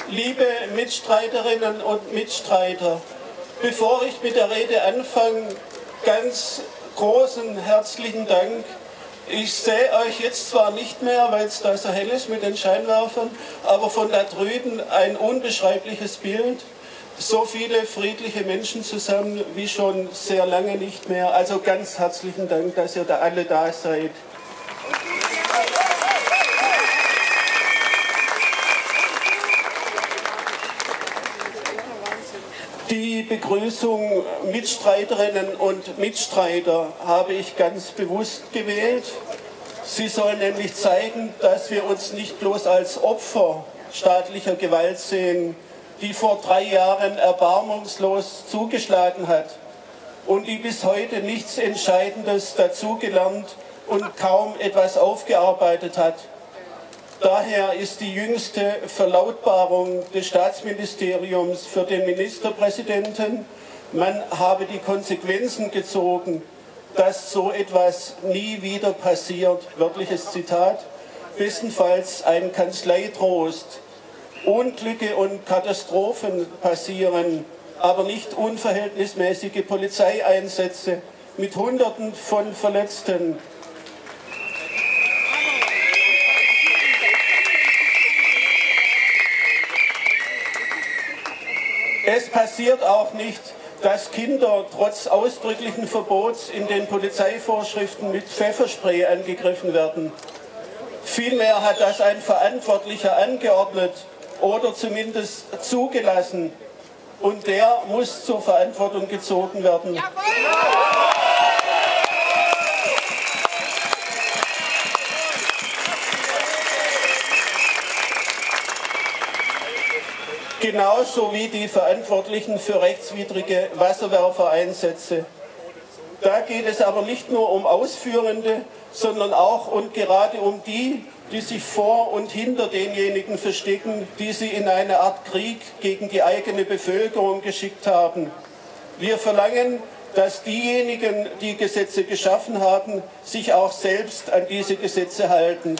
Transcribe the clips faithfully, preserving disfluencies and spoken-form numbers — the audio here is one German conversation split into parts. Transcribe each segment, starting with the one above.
liebe Mitstreiterinnen und Mitstreiter, bevor ich mit der Rede anfange, ganz großen herzlichen Dank. Ich sehe euch jetzt zwar nicht mehr, weil es da so hell ist mit den Scheinwerfern, aber von da drüben ein unbeschreibliches Bild. So viele friedliche Menschen zusammen wie schon sehr lange nicht mehr. Also ganz herzlichen Dank, dass ihr da alle da seid. Die Begrüßung Mitstreiterinnen und Mitstreiter habe ich ganz bewusst gewählt. Sie soll nämlich zeigen, dass wir uns nicht bloß als Opfer staatlicher Gewalt sehen, die vor drei Jahren erbarmungslos zugeschlagen hat und die bis heute nichts Entscheidendes dazugelernt und kaum etwas aufgearbeitet hat. Daher ist die jüngste Verlautbarung des Staatsministeriums für den Ministerpräsidenten, man habe die Konsequenzen gezogen, dass so etwas nie wieder passiert, wörtliches Zitat, bestenfalls ein Kanzleitrost. Unglücke und Katastrophen passieren, aber nicht unverhältnismäßige Polizeieinsätze mit Hunderten von Verletzten. Es passiert auch nicht, dass Kinder trotz ausdrücklichen Verbots in den Polizeivorschriften mit Pfefferspray angegriffen werden. Vielmehr hat das ein Verantwortlicher angeordnet oder zumindest zugelassen. Und der muss zur Verantwortung gezogen werden. Genauso wie die Verantwortlichen für rechtswidrige Wasserwerfereinsätze. Da geht es aber nicht nur um Ausführende, sondern auch und gerade um die, die sich vor und hinter denjenigen verstecken, die sie in eine Art Krieg gegen die eigene Bevölkerung geschickt haben. Wir verlangen, dass diejenigen, die Gesetze geschaffen haben, sich auch selbst an diese Gesetze halten.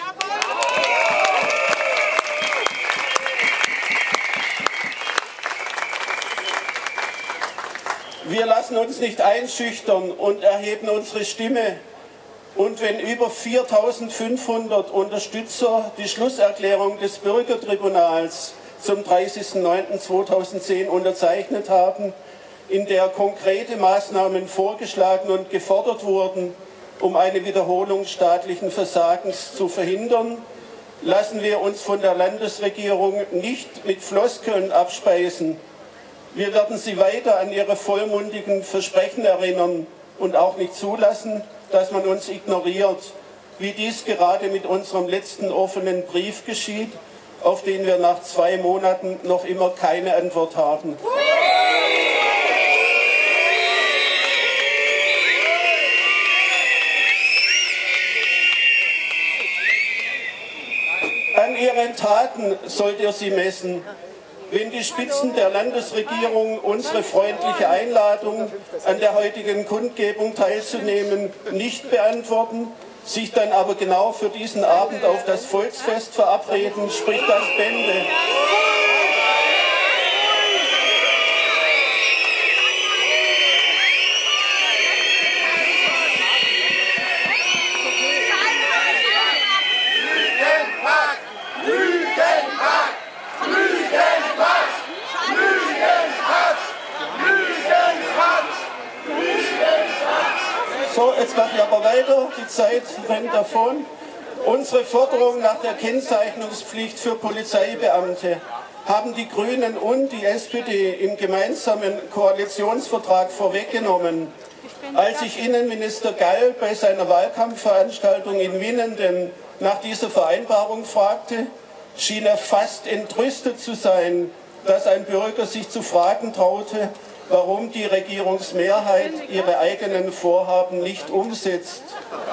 Wir lassen uns nicht einschüchtern und erheben unsere Stimme. Und wenn über viertausendfünfhundert Unterstützer die Schlusserklärung des Bürgertribunals zum dreißigsten neunten zweitausendzehn unterzeichnet haben, in der konkrete Maßnahmen vorgeschlagen und gefordert wurden, um eine Wiederholung staatlichen Versagens zu verhindern, lassen wir uns von der Landesregierung nicht mit Floskeln abspeisen. Wir werden sie weiter an ihre vollmundigen Versprechen erinnern und auch nicht zulassen, dass man uns ignoriert, wie dies gerade mit unserem letzten offenen Brief geschieht, auf den wir nach zwei Monaten noch immer keine Antwort haben. An ihren Taten sollt ihr sie messen. Wenn die Spitzen der Landesregierung unsere freundliche Einladung, an der heutigen Kundgebung teilzunehmen, nicht beantworten, sich dann aber genau für diesen Abend auf das Volksfest verabreden, spricht das Bände. So, jetzt mache ich aber weiter, die Zeit rennt davon. Unsere Forderung nach der Kennzeichnungspflicht für Polizeibeamte haben die Grünen und die S P D im gemeinsamen Koalitionsvertrag vorweggenommen. Als ich Innenminister Gall bei seiner Wahlkampfveranstaltung in Winnenden nach dieser Vereinbarung fragte, schien er fast entrüstet zu sein, dass ein Bürger sich zu fragen traute, warum die Regierungsmehrheit ihre eigenen Vorhaben nicht umsetzt.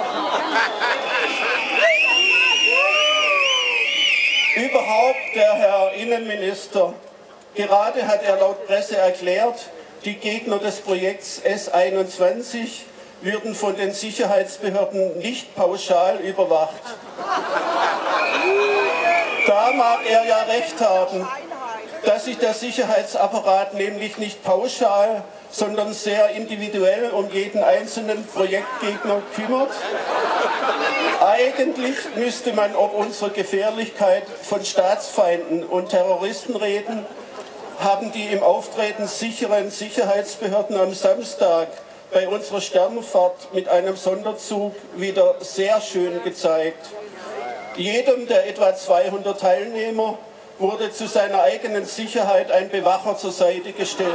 Überhaupt der Herr Innenminister. Gerade hat er laut Presse erklärt, die Gegner des Projekts S einundzwanzig würden von den Sicherheitsbehörden nicht pauschal überwacht. Da mag er ja recht haben. dass sich der Sicherheitsapparat nämlich nicht pauschal, sondern sehr individuell um jeden einzelnen Projektgegner kümmert. Eigentlich müsste man ob unserer Gefährlichkeit von Staatsfeinden und Terroristen reden, haben die im Auftreten sicheren Sicherheitsbehörden am Samstag bei unserer Sternenfahrt mit einem Sonderzug wieder sehr schön gezeigt. Jedem der etwa zweihundert Teilnehmer wurde zu seiner eigenen Sicherheit ein Bewacher zur Seite gestellt.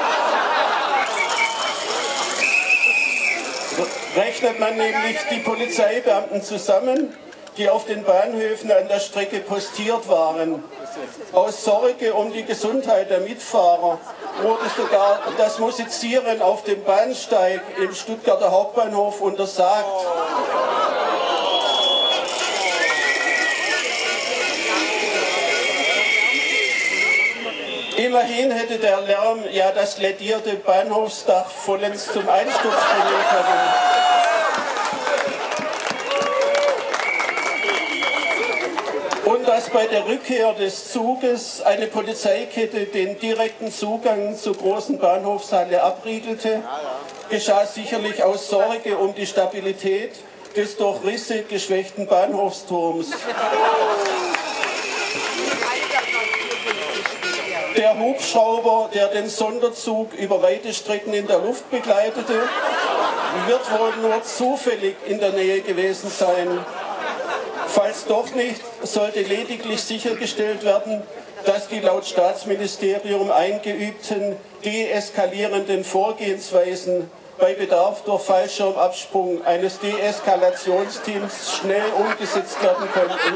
Rechnet man nämlich die Polizeibeamten zusammen, die auf den Bahnhöfen an der Strecke postiert waren. Aus Sorge um die Gesundheit der Mitfahrer wurde sogar das Musizieren auf dem Bahnsteig im Stuttgarter Hauptbahnhof untersagt. Immerhin hätte der Lärm ja das lädierte Bahnhofsdach vollends zum Einsturz bringen können. Und dass bei der Rückkehr des Zuges eine Polizeikette den direkten Zugang zur großen Bahnhofshalle abriegelte, geschah sicherlich aus Sorge um die Stabilität des durch Risse geschwächten Bahnhofsturms. Der Hubschrauber, der den Sonderzug über weite Strecken in der Luft begleitete, wird wohl nur zufällig in der Nähe gewesen sein. Falls doch nicht, sollte lediglich sichergestellt werden, dass die laut Staatsministerium eingeübten deeskalierenden Vorgehensweisen bei Bedarf durch Fallschirmabsprung eines Deeskalationsteams schnell umgesetzt werden könnten.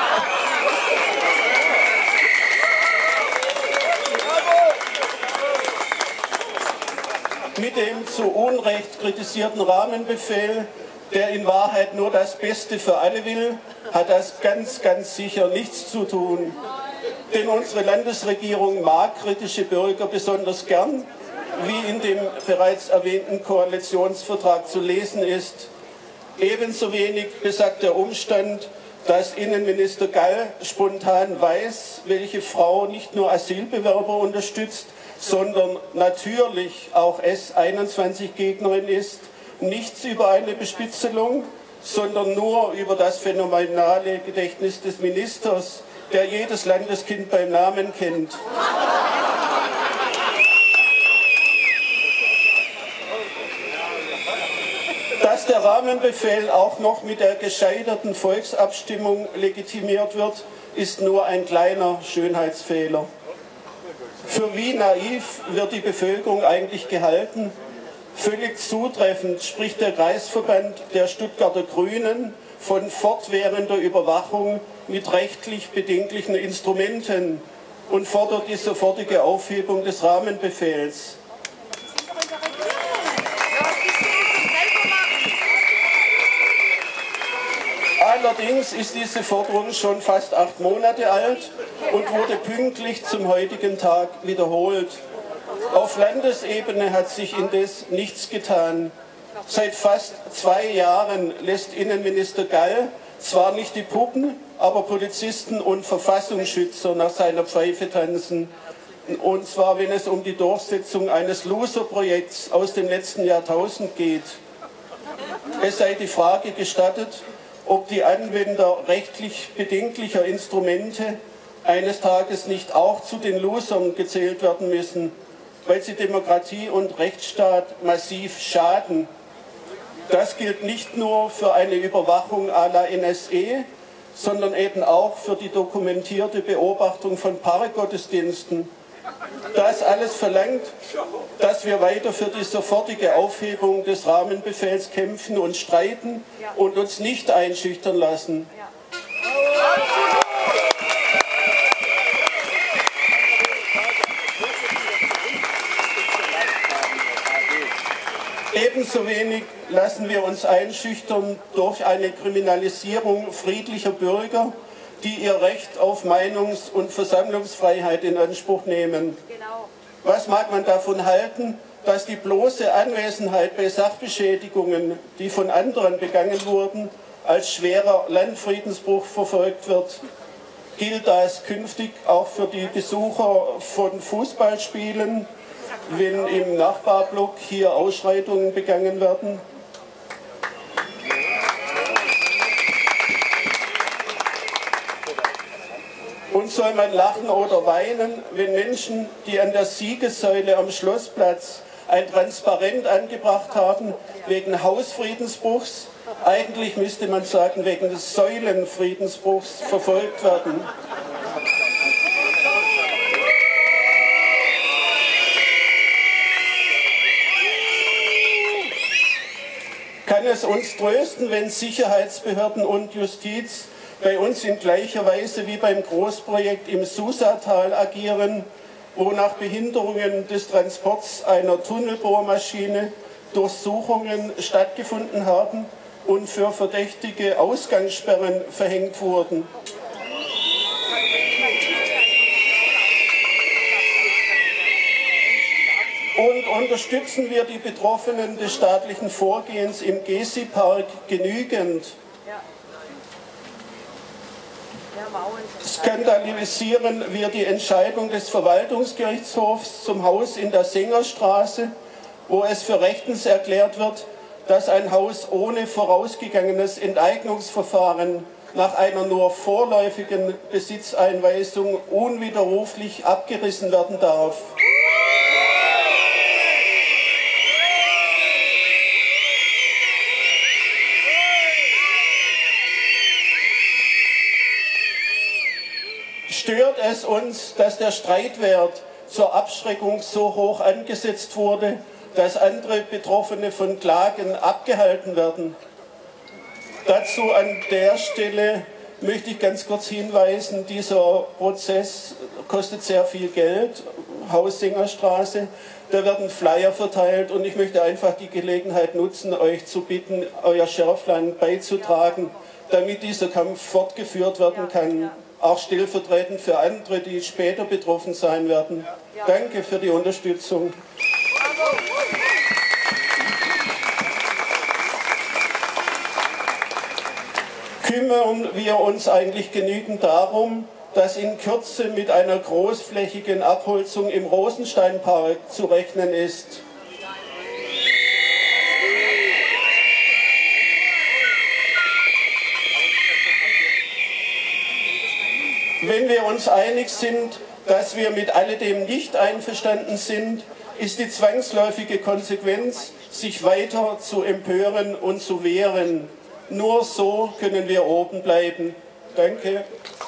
Mit dem zu Unrecht kritisierten Rahmenbefehl, der in Wahrheit nur das Beste für alle will, hat das ganz, ganz sicher nichts zu tun. Denn unsere Landesregierung mag kritische Bürger besonders gern, wie in dem bereits erwähnten Koalitionsvertrag zu lesen ist. Ebenso wenig besagt der Umstand, dass Innenminister Gall spontan weiß, welche Frau nicht nur Asylbewerber unterstützt, sondern natürlich auch S einundzwanzig Gegnerin ist, nichts über eine Bespitzelung, sondern nur über das phänomenale Gedächtnis des Ministers, der jedes Landeskind beim Namen kennt. Dass der Rahmenbefehl auch noch mit der gescheiterten Volksabstimmung legitimiert wird, ist nur ein kleiner Schönheitsfehler. Für wie naiv wird die Bevölkerung eigentlich gehalten? Völlig zutreffend spricht der Kreisverband der Stuttgarter Grünen von fortwährender Überwachung mit rechtlich bedenklichen Instrumenten und fordert die sofortige Aufhebung des Rahmenbefehls. Allerdings ist diese Forderung schon fast acht Monate alt und wurde pünktlich zum heutigen Tag wiederholt. Auf Landesebene hat sich indes nichts getan. Seit fast zwei Jahren lässt Innenminister Gall zwar nicht die Puppen, aber Polizisten und Verfassungsschützer nach seiner Pfeife tanzen. Und zwar, wenn es um die Durchsetzung eines Loser-Projekts aus dem letzten Jahrtausend geht. Es sei die Frage gestattet, ob die Anwender rechtlich bedenklicher Instrumente eines Tages nicht auch zu den Losern gezählt werden müssen, weil sie Demokratie und Rechtsstaat massiv schaden. Das gilt nicht nur für eine Überwachung à la N S E, sondern eben auch für die dokumentierte Beobachtung von Paargottesdiensten. Das alles verlangt, dass wir weiter für die sofortige Aufhebung des Rahmenbefehls kämpfen und streiten und uns nicht einschüchtern lassen. Ebenso wenig lassen wir uns einschüchtern durch eine Kriminalisierung friedlicher Bürger, die ihr Recht auf Meinungs- und Versammlungsfreiheit in Anspruch nehmen. Was mag man davon halten, dass die bloße Anwesenheit bei Sachbeschädigungen, die von anderen begangen wurden, als schwerer Landfriedensbruch verfolgt wird? gilt das künftig auch für die Besucher von Fußballspielen, wenn im Nachbarblock hier Ausschreitungen begangen werden? Und soll man lachen oder weinen, wenn Menschen, die an der Siegessäule am Schlossplatz ein Transparent angebracht haben, wegen Hausfriedensbruchs, eigentlich müsste man sagen, wegen des Säulenfriedensbruchs verfolgt werden? Kann es uns trösten, wenn Sicherheitsbehörden und Justiz bei uns in gleicher Weise wie beim Großprojekt im Susatal agieren, wo nach Behinderungen des Transports einer Tunnelbohrmaschine Durchsuchungen stattgefunden haben und für Verdächtige Ausgangssperren verhängt wurden? Und unterstützen wir die Betroffenen des staatlichen Vorgehens im Gezi-Park genügend? Skandalisieren wir die Entscheidung des Verwaltungsgerichtshofs zum Haus in der Sengerstraße, wo es für rechtens erklärt wird, dass ein Haus ohne vorausgegangenes Enteignungsverfahren nach einer nur vorläufigen Besitzeinweisung unwiderruflich abgerissen werden darf. Stört es uns, dass der Streitwert zur Abschreckung so hoch angesetzt wurde, dass andere Betroffene von Klagen abgehalten werden? Dazu an der Stelle möchte ich ganz kurz hinweisen, dieser Prozess kostet sehr viel Geld, Haus Sengerstraße, da werden Flyer verteilt und ich möchte einfach die Gelegenheit nutzen, euch zu bitten, euer Schärflein beizutragen, damit dieser Kampf fortgeführt werden kann. Auch stellvertretend für andere, die später betroffen sein werden. Danke für die Unterstützung. Kümmern wir uns eigentlich genügend darum, dass in Kürze mit einer großflächigen Abholzung im Rosensteinpark zu rechnen ist? Wenn wir uns einig sind, dass wir mit alledem nicht einverstanden sind, ist die zwangsläufige Konsequenz, sich weiter zu empören und zu wehren. Nur so können wir oben bleiben. Danke.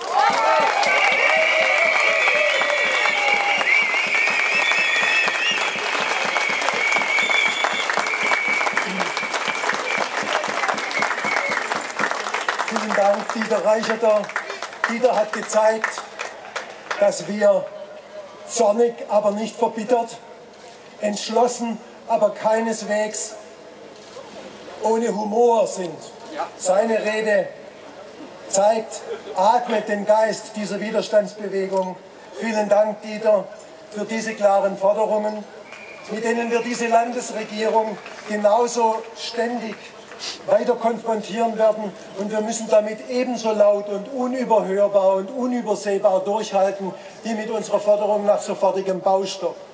Vielen Dank, Dieter Reicherter. Dieter hat gezeigt, dass wir zornig, aber nicht verbittert, entschlossen, aber keineswegs ohne Humor sind. Seine Rede zeigt, atmet den Geist dieser Widerstandsbewegung. Vielen Dank, Dieter, für diese klaren Forderungen, mit denen wir diese Landesregierung genauso ständig weiter konfrontieren werden, und wir müssen damit ebenso laut und unüberhörbar und unübersehbar durchhalten wie mit unserer Forderung nach sofortigem Baustopp.